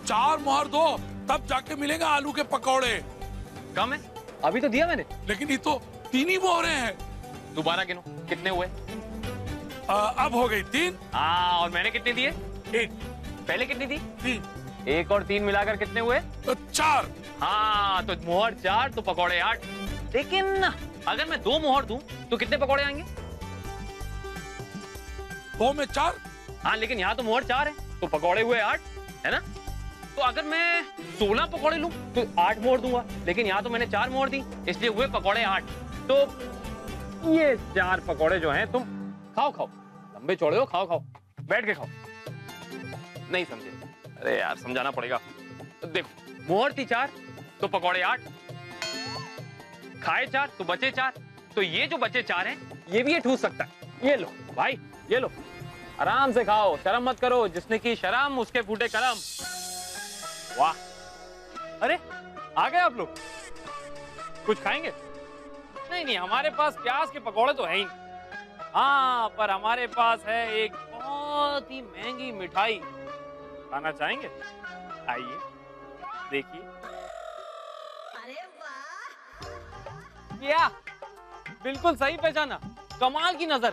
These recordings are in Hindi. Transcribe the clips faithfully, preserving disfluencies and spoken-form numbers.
चार मोहर दो, तब जाके मिलेगा आलू के पकौड़े। कम है, अभी तो दिया मैंने। लेकिन ये तो तीन ही मोहरे हैं। दोबारा गिनो, कितने हुए? आ, अब हो गई तीन। हाँ, और मैंने कितने दिए? एक। पहले कितनी दी? तीन। एक और तीन मिलाकर कितने हुए? तो चार। हाँ, तो मोहर चार तो पकौड़े आठ। लेकिन अगर मैं दो मोहर दूं तो कितने पकौड़े आएंगे? दो में चार। हाँ, लेकिन यहाँ तो मोहर चार है तो पकौड़े हुए आठ, है ना? तो अगर मैं सोलह पकौड़े लूं तो आठ मोहर दूंगा, लेकिन यहाँ तो मैंने चार मोहर दी, इसलिए हुए पकौड़े आठ। तो ये चार पकौड़े जो हैं, तुम खाओ खाओ, लंबे चौड़े हो, खाओ खाओ, बैठ के खाओ। नहीं समझे? अरे यार, समझाना पड़ेगा। देखो, मोहर थी चार तो पकौड़े आठ, खाए चार तो बचे चार, तो ये जो बचे चार हैं ये भी ये ठूस सकता है। ये लो भाई, ये लो, आराम से खाओ, शर्म मत करो, जिसने की शर्म उसके फूटे कलम। वाह, अरे आ गए आप लोग, कुछ खाएंगे? नहीं नहीं, हमारे पास प्याज के पकौड़े तो है ही नहीं। हाँ, पर हमारे पास है एक बहुत ही महंगी मिठाई, खाना चाहेंगे? आइए, देखिए। अरे वाह! क्या? बिल्कुल सही पहचाना, कमाल की नजर।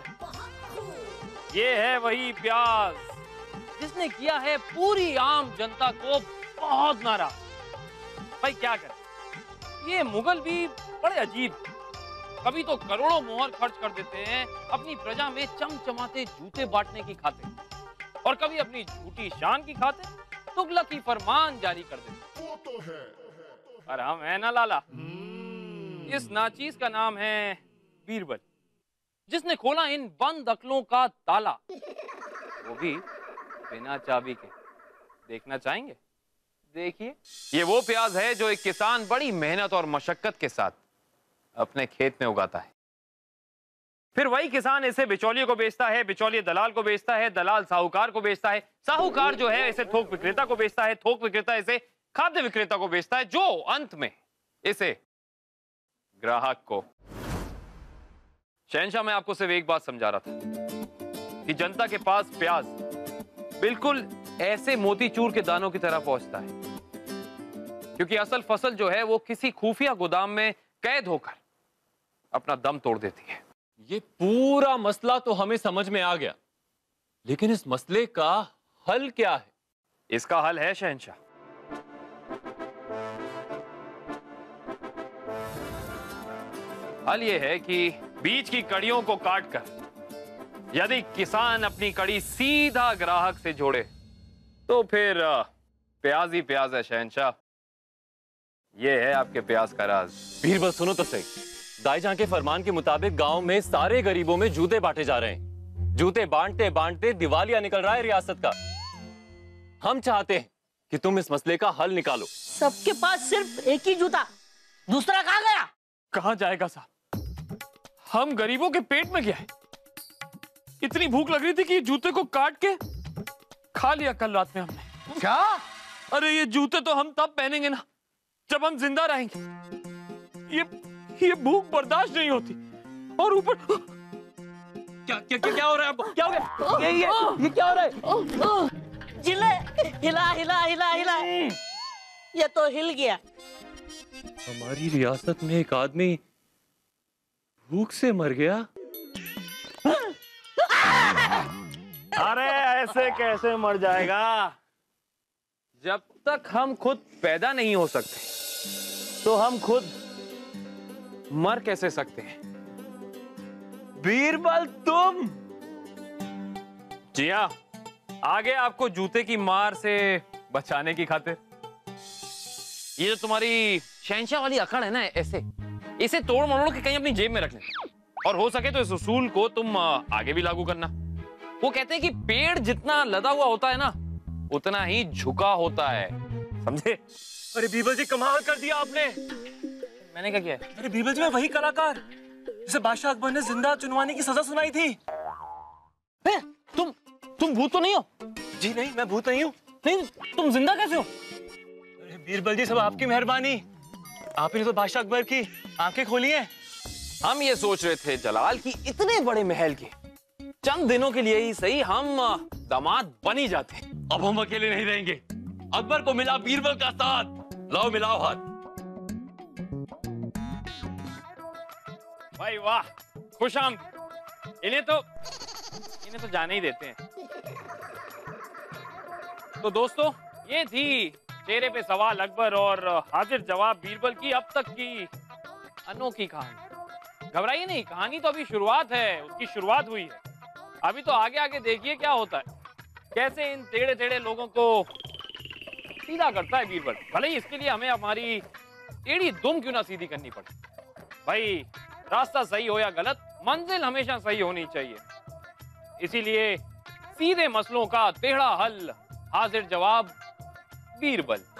ये है वही प्याज जिसने किया है पूरी आम जनता को बहुत नाराज। भाई क्या करें, ये मुगल भी बड़े अजीब, कभी तो करोड़ों मोहर खर्च कर देते हैं अपनी प्रजा में चमचमाते जूते बांटने की खातिर, और कभी अपनी झूठी शान की खातिर तुगलक की फरमान जारी कर देते। वो तो है, और हम है ना लाला। इस नाचीज का नाम है बीरबल, जिसने खोला इन बंद अकलों का ताला, वो भी बिना चाबी के। देखना चाहेंगे? देखिए, ये वो प्याज है जो एक किसान बड़ी मेहनत और मशक्कत के साथ अपने खेत में उगाता है। फिर वही किसान इसे बिचौलिए को बेचता है, बिचौलिए दलाल को बेचता है, दलाल साहूकार को बेचता है, साहूकार जो है इसे थोक विक्रेता को बेचता है, थोक विक्रेता इसे खाद्य विक्रेता को बेचता है, जो अंत में इसे ग्राहक को। शहंशाह, मैं आपको सिर्फ एक बात समझा रहा था कि जनता के पास प्याज बिल्कुल ऐसे मोतीचूर के दानों की तरह पहुंचता है, क्योंकि असल फसल जो है वो किसी खुफिया गोदाम में कैद होकर अपना दम तोड़ देती है। ये पूरा मसला तो हमें समझ में आ गया, लेकिन इस मसले का हल क्या है? इसका हल है शहंशाह, हल ये है कि बीच की कड़ियों को काटकर यदि किसान अपनी कड़ी सीधा ग्राहक से जोड़े तो फिर प्याज ही प्याज है शहंशाह। ये है आपके प्याज का राज। बीरबल सुनो तो सही, दाईजान के फरमान के मुताबिक गांव में सारे गरीबों में जूते बांटे जा रहे हैं। जूते बांटते बांटते दिवालिया निकल रहा है रियासत का। हम चाहते हैं कि तुम इस मसले का हल निकालो। सबके पास सिर्फ एक ही जूता, दूसरा कहाँ गया? कहाँ जाएगा साहब, हम गरीबों के पेट में गया है। इतनी भूख लग रही थी कि जूते को काट के खा लिया कल रात में हमने। क्या? अरे ये जूते तो हम तब पहनेंगे ना जब हम जिंदा रहेंगे। ये ये भूख बर्दाश्त नहीं होती, और ऊपर क्या क्या क्या क्या हो रहा है? क्या हो गया? ये ये ये क्या हो रहा है? जिले हिला हिला हिला हिला, ये तो हिल गया। हमारी रियासत में एक आदमी भूख से मर गया। अरे ऐसे कैसे मर जाएगा? जब तक हम खुद पैदा नहीं हो सकते तो हम खुद मर कैसे सकते हैं? बीरबल तुम? जी हाँ, आगे आपको जूते की मार से बचाने की खातिर ये जो तुम्हारी शहंशाह वाली अकड़ है ना, ऐसे इसे तोड़ मरोड़ के कहीं अपनी जेब में रख लेना, और हो सके तो इस उसूल को तुम आगे भी लागू करना। वो कहते हैं कि पेड़ जितना लदा हुआ होता है ना, उतना ही झुका होता है, समझे? अरे बीरबल जी, कमाल कर दिया आपने। मैंने क्या किया? अरे बीरबल जी, मैं वही कलाकार जिसे बादशाह अकबर ने जिंदा चुनवाने की सजा सुनाई थी। ए, तुम तुम भूत तो नहीं हो? जी नहीं, मैं भूत नहीं हूँ। नहीं, तुम जिंदा कैसे हो? अरे बीरबल जी, सब आपकी मेहरबानी, आप ही ने तो बादशाह अकबर की आंखें खोली हैं। हम ये सोच रहे थे जलाल की इतने बड़े महल के चंद दिनों के लिए ही सही हम दामाद बन ही जाते। अब हम अकेले नहीं रहेंगे, अकबर को मिला बीरबल का साथ। लाओ मिलाओ हाथ। भाई वाह, खुशामद। इन्हें तो इन्हें तो जाने ही देते हैं। तो दोस्तों, ये थी चेहरे पे सवाल अकबर और हाजिर जवाब बीरबल की अब तक की अनोखी कहानी। घबराइए नहीं, कहानी तो अभी शुरुआत है, उसकी शुरुआत हुई है। अभी तो आगे आगे देखिए क्या होता है, कैसे इन टेढ़े टेढ़े लोगों को सीधा करता है बीरबल। भले ही इसके लिए हमें हमारी टेढ़ी दुम क्यों ना सीधी करनी पड़े। भाई रास्ता सही हो या गलत, मंजिल हमेशा सही होनी चाहिए। इसीलिए सीधे मसलों का टेढ़ा हल, हाजिर जवाब बीरबल।